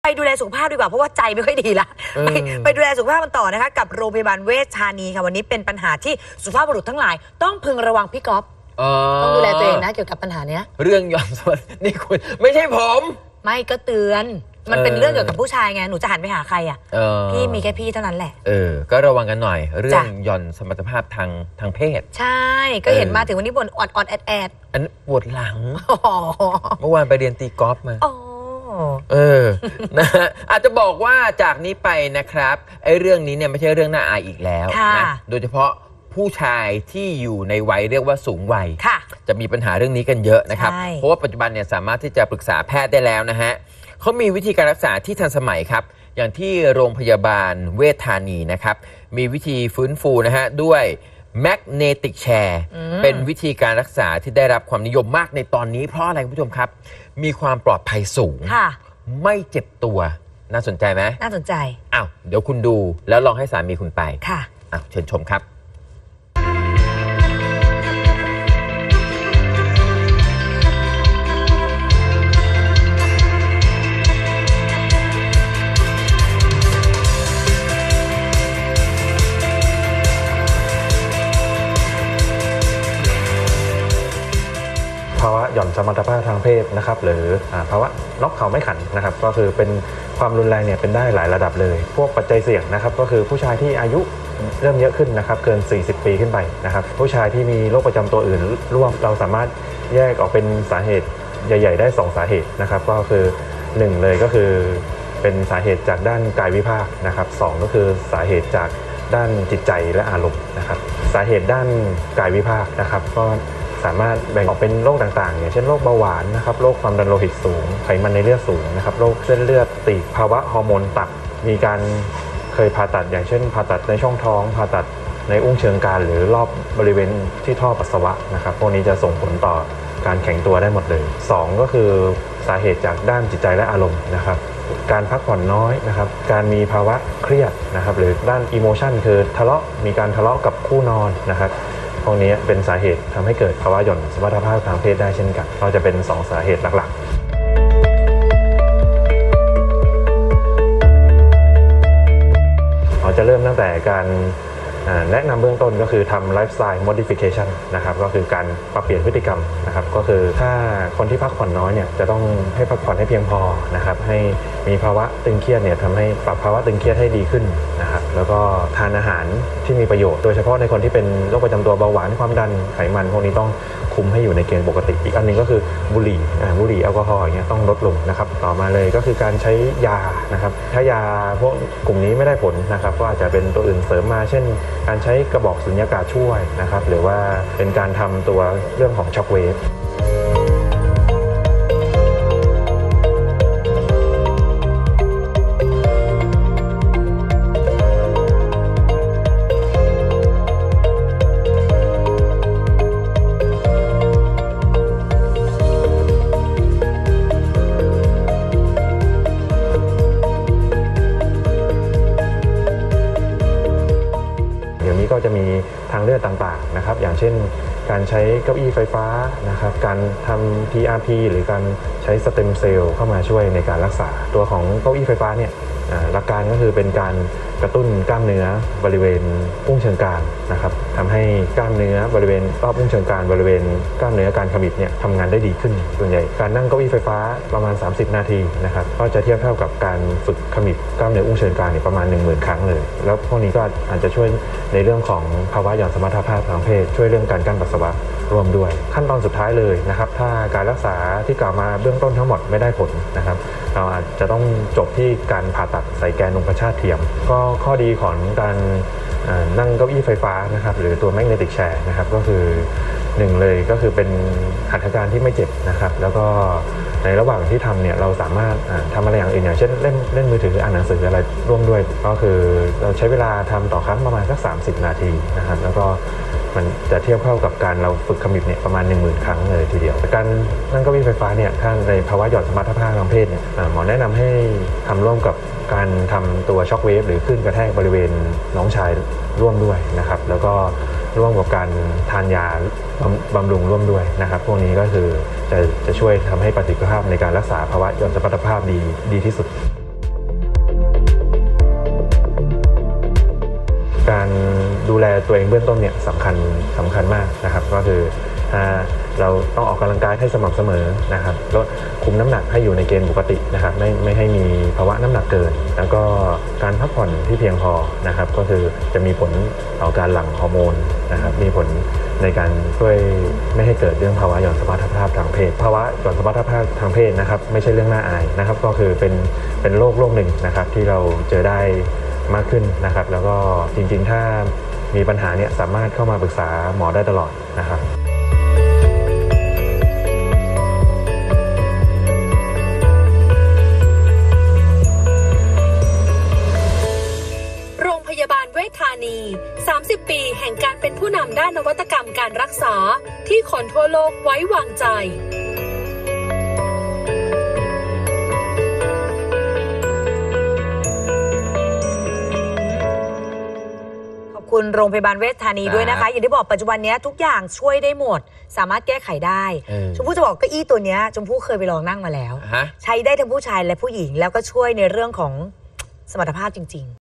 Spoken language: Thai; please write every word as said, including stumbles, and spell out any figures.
ไปดูแลสุขภาพดีกว่าเพราะว่าใจไม่ค่อยดีละไปไปดูแลสุขภาพกันต่อนะคะกับโรงพยาบาลเวชธานีค่ะวันนี้เป็นปัญหาที่สุภาพบุรุษทั้งหลายต้องพึงระวังพี่ก๊อฟต้องดูแลตัวเองนะเกี่ยวกับปัญหาเนี้ยเรื่องหย่อนสดนี่คุณไม่ใช่ผมไม่ก็เตือนมันเป็นเรื่องเกี่ยวกับผู้ชายไงหนูจะหันไปหาใครอ่ะพี่มีแค่พี่เท่านั้นแหละเออก็ระวังกันหน่อยเรื่องหย่อนสมรรถภาพทางทางเพศใช่ก็เห็นมาถึงวันนี้บ่นอดอดแอดแอดอันปวดหลังเมื่อวานไปเรียนตีกอล์ฟมาเออนะอาจจะบอกว่าจากนี้ไปนะครับไอ้เรื่องนี้เนี่ยไม่ใช่เรื่องน่าอายอีกแล้วนะโดยเฉพาะผู้ชายที่อยู่ในวัยเรียกว่าสูงวัยจะมีปัญหาเรื่องนี้กันเยอะนะครับเพราะว่าปัจจุบันเนี่ยสามารถที่จะปรึกษาแพทย์ได้แล้วนะฮะเขามีวิธีการรักษาที่ทันสมัยครับอย่างที่โรงพยาบาลเวชธานีนะครับมีวิธีฟื้นฟูนะฮะด้วยแมกเนติกแชร์เป็นวิธีการรักษาที่ได้รับความนิยมมากในตอนนี้เพราะอะไรคุณผู้ชมครับมีความปลอดภัยสูงไม่เจ็บตัวน่าสนใจไหมน่าสนใจอ้าวเดี๋ยวคุณดูแล้วลองให้สามีคุณไปค่ะอ้าวเชิญชมครับภาวะหย่อนสมรรถภาพทางเพศนะครับหรือภาวะน็อกเข่าไม่ขันนะครับก็คือเป็นความรุนแรงเนี่ยเป็นได้หลายระดับเลยพวกปัจจัยเสี่ยงนะครับก็คือผู้ชายที่อายุเริ่มเยอะขึ้นนะครับเกินสี่สิบปีขึ้นไปนะครับผู้ชายที่มีโรคประจำตัวอื่นร่วมเราสามารถแยกออกเป็นสาเหตุใหญ่ๆได้สองสาเหตุนะครับก็คือหนึ่งเลยก็คือเป็นสาเหตุจากด้านกายวิภาคนะครับสองก็คือสาเหตุจากด้านจิตใจและอารมณ์นะครับสาเหตุด้านกายวิภาคนะครับก็สามารถแบ่งออกเป็นโรคต่างๆอย่างเช่นโรคเบาหวานนะครับโรคความดันโลหิตสูงไขมันในเลือดสูงนะครับโรคเส้นเลือดตีบภาวะฮอร์โมนต่ำมีการเคยผ่าตัดอย่างเช่นผ่าตัดในช่องท้องผ่าตัดในอุ้งเชิงกรานหรือรอบบริเวณที่ท่อปัสสาวะนะครับพวกนี้จะส่งผลต่อการแข็งตัวได้หมดเลยสองก็คือสาเหตุจากด้านจิตใจและอารมณ์นะครับการพักผ่อนน้อยนะครับการมีภาวะเครียดนะครับหรือด้านอิโมชันคือทะเลาะมีการทะเลาะกับคู่นอนนะครับพวกนี้เป็นสาเหตุทำให้เกิดภาวะหย่อนสมรรถภาพทางเพศได้เช่นกันเราจะเป็นสองสาเหตุหลักๆเราจะเริ่มตั้งแต่การแนะนำเบื้องต้นก็คือทำไลฟ์สไตล์ modification นะครับก็คือการปรับเปลี่ยนพฤติกรรมนะครับก็คือถ้าคนที่พักผ่อนน้อยเนี่ยจะต้องให้พักผ่อนให้เพียงพอนะครับให้มีภาวะตึงเครียดเนี่ยทำให้ปรับภาวะตึงเครียดให้ดีขึ้นนะครับแล้วก็ทานอาหารที่มีประโยชน์โดยเฉพาะในคนที่เป็นโรคประจำตัวเบาหวานความดันไขมันพวกนี้ต้องคุมให้อยู่ในเกณฑ์ปกติอีกอันนึงก็คือบุหรี่บุหรี่แอลกอฮอล์อย่างเงี้ยต้องลดลงนะครับต่อมาเลยก็คือการใช้ยานะครับถ้ายาพวกกลุ่มนี้ไม่ได้ผลนะครับก็อาจจะเป็นตัวอื่นเสริมมาเช่นการใช้กระบอกสุญญากาศช่วยนะครับหรือว่าเป็นการทำตัวเรื่องของช็อคเวฟก็จะมีทางเลือกต่างๆนะครับอย่างเช่นการใช้เก้าอี้ไฟฟ้านะครับการทำ ที อาร์ พี หรือการใช้สเต็มเซลล์เข้ามาช่วยในการรักษาตัวของเก้าอี้ไฟฟ้าเนี่ยหลักการก็คือเป็นการกระตุ้นกล้ามเนื้อบริเวณอุ้งเชิงกรานนะครับทำให้กล้ามเนื้อบริเวณรอบอุ้งเชิงกรานบริเวณกล้ามเนื้อการขมิบเนี่ยทำงานได้ดีขึ้นส่วนใหญ่การนั่งเก้าอี้ไฟฟ้าประมาณสามสิบนาทีนะครับก็จะเทียบเท่ากับการฝึกขมิบกล้ามเนื้ออุ้งเชิงกรานเนี่ยประมาณ หนึ่งหมื่น ครั้งเลยแล้วพวกนี้ก็อาจจะช่วยในเรื่องของภาวะหย่อนสมรรถภาพทางเพศช่วยเรื่องการกั้นปัสสาวะรวมด้วยขั้นตอนสุดท้ายเลยนะครับถ้าการรักษาที่กล่าวมาเบื้องต้นทั้งหมดไม่ได้ผลนะครับเราอาจจะต้องจบที่การผ่าตัดใส่แกนนมพชาตเทียมก็ข้อดีของการนั่งเก้าอี้ไฟฟ้านะครับหรือตัวแมกเนติกแชร์นะครับก็คือหนึ่งเลยก็คือเป็นหัตถการที่ไม่เจ็บนะครับแล้วก็ในระหว่างที่ทำเนี่ยเราสามารถทำอะไรอย่างอื่นอย่างเช่นเล่นเล่นมือถืออ่านหนังสืออะไรร่วมด้วยก็คือเราใช้เวลาทำต่อครั้งประมาณสักสามสิบนาทีนะครับแล้วก็มันจะเทียบเท่ากับการเราฝึกขมิบเนี่ยประมาณ หนึ่งหมื่น ครั้งเลยทีเดียวการนั่งเก้าอี้ไฟฟ้าเนี่ยถ้าในภาวะหย่อนสมรรถภาพทางเพศเนี่ยหมอแนะนำให้ทำร่วมกับการทำตัวช็อคเวฟหรือคลื่นกระแทกบริเวณน้องชายร่วมด้วยนะครับแล้วก็ร่วมกับการทานยาบำรุงร่วมด้วยนะครับพวกนี้ก็คือจะจะช่วยทำให้ประสิทธิภาพในการรักษาภาวะหย่อนสมรรถภาพดีดีที่สุดการดูแลตัวเองเบื้องต้นเนี่ยสำคัญสำคัญมากนะครับก็คือถ้าเราต้องออกกำลังกายให้สม่ำเสมอนะครับลดคุมน้ำหนักให้อยู่ในเกณฑ์ปกตินะครับไม่ไม่ให้มีภาวะน้ำหนักเกินแล้วก็การพักผ่อนที่เพียงพอนะครับก็คือจะมีผลต่อการหลั่งฮอร์โมนนะครับมีผลในการช่วยไม่ให้เกิดเรื่องภาวะหย่อนสมรรถภาพทางเพศภาวะหย่อนสมรรถภาพทางเพศนะครับไม่ใช่เรื่องน่าอายนะครับก็คือเป็นเป็นโรคโรคหนึ่งนะครับที่เราเจอได้มากขึ้นนะครับแล้วก็จริงๆถ้ามีปัญหาเนี่ยสามารถเข้ามาปรึกษาหมอได้ตลอดนะครับโรงพยาบาลเวชธานี สามสิบ ปีแห่งการเป็นผู้นำด้านนวัตกรรมการรักษาที่คนทั่วโลกไว้วางใจคุณโรงพยาบาลเวชธานีด้วยนะคะอย่างที่บอกปัจจุบันนี้ทุกอย่างช่วยได้หมดสามารถแก้ไขได้ชมพู่จะบอกเก้าอี้ตัวนี้ชมพู่เคยไปลองนั่งมาแล้วใช้ได้ทั้งผู้ชายและผู้หญิงแล้วก็ช่วยในเรื่องของสมรรถภาพจริงๆ